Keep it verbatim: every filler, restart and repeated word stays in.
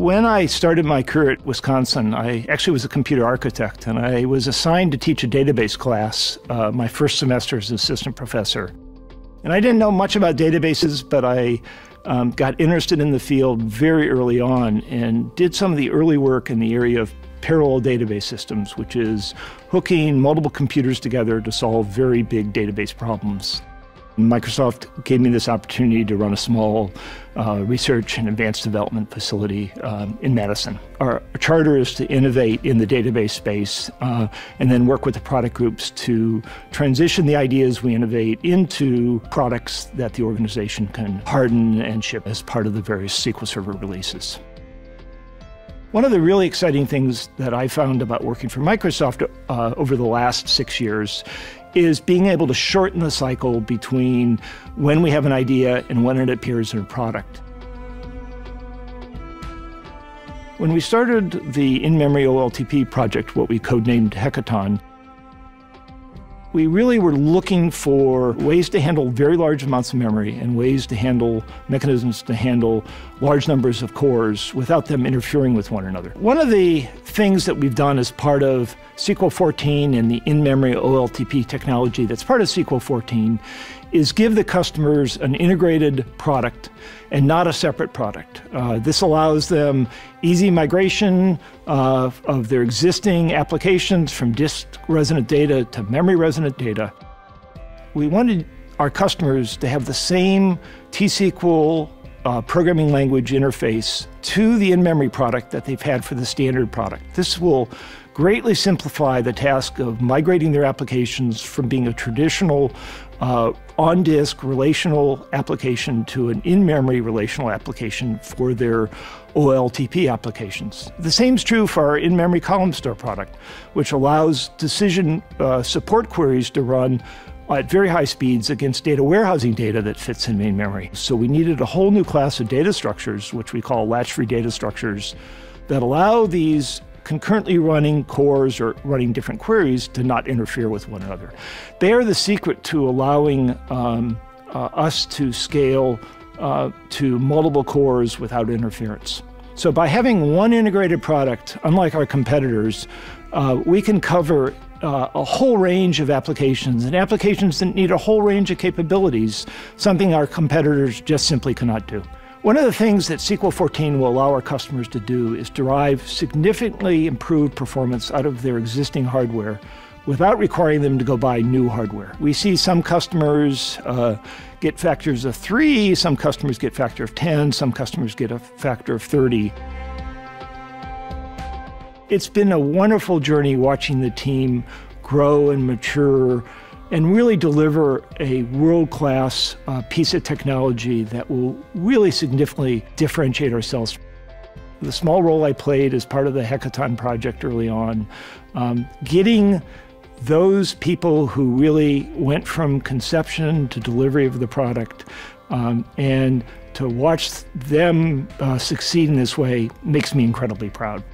When I started my career at Wisconsin, I actually was a computer architect, and I was assigned to teach a database class uh, my first semester as an assistant professor. And I didn't know much about databases, but I um, got interested in the field very early on and did some of the early work in the area of parallel database systems, which is hooking multiple computers together to solve very big database problems. Microsoft gave me this opportunity to run a small uh, research and advanced development facility um, in Madison. Our charter is to innovate in the database space uh, and then work with the product groups to transition the ideas we innovate into products that the organization can harden and ship as part of the various S Q L Server releases. One of the really exciting things that I found about working for Microsoft uh, over the last six years is being able to shorten the cycle between when we have an idea and when it appears in a product. When we started the in-memory O L T P project, what we codenamed Hackathon, we really were looking for ways to handle very large amounts of memory and ways to handle mechanisms to handle large numbers of cores without them interfering with one another. One of the things that we've done as part of S Q L fourteen and the in-memory O L T P technology that's part of S Q L fourteen is give the customers an integrated product and not a separate product. Uh, this allows them easy migration uh, of their existing applications from disk resident data to memory resident data. We wanted our customers to have the same T S Q L uh, programming language interface to the in-memory product that they've had for the standard product. This will greatly simplify the task of migrating their applications from being a traditional uh, on-disk relational application to an in-memory relational application for their O L T P applications. The same is true for our in-memory column store product, which allows decision uh, support queries to run at very high speeds against data warehousing data that fits in main memory. So we needed a whole new class of data structures, which we call latch-free data structures, that allow these concurrently running cores or running different queries to not interfere with one another. They are the secret to allowing um, uh, us to scale uh, to multiple cores without interference. So by having one integrated product, unlike our competitors, uh, we can cover uh, a whole range of applications, and applications that need a whole range of capabilities, something our competitors just simply cannot do. One of the things that S Q L fourteen will allow our customers to do is derive significantly improved performance out of their existing hardware without requiring them to go buy new hardware. We see some customers uh, get factors of three, some customers get factor of ten, some customers get a factor of thirty. It's been a wonderful journey watching the team grow and mature and really deliver a world-class uh, piece of technology that will really significantly differentiate ourselves. The small role I played as part of the Hackathon project early on, um, getting those people who really went from conception to delivery of the product um, and to watch them uh, succeed in this way makes me incredibly proud.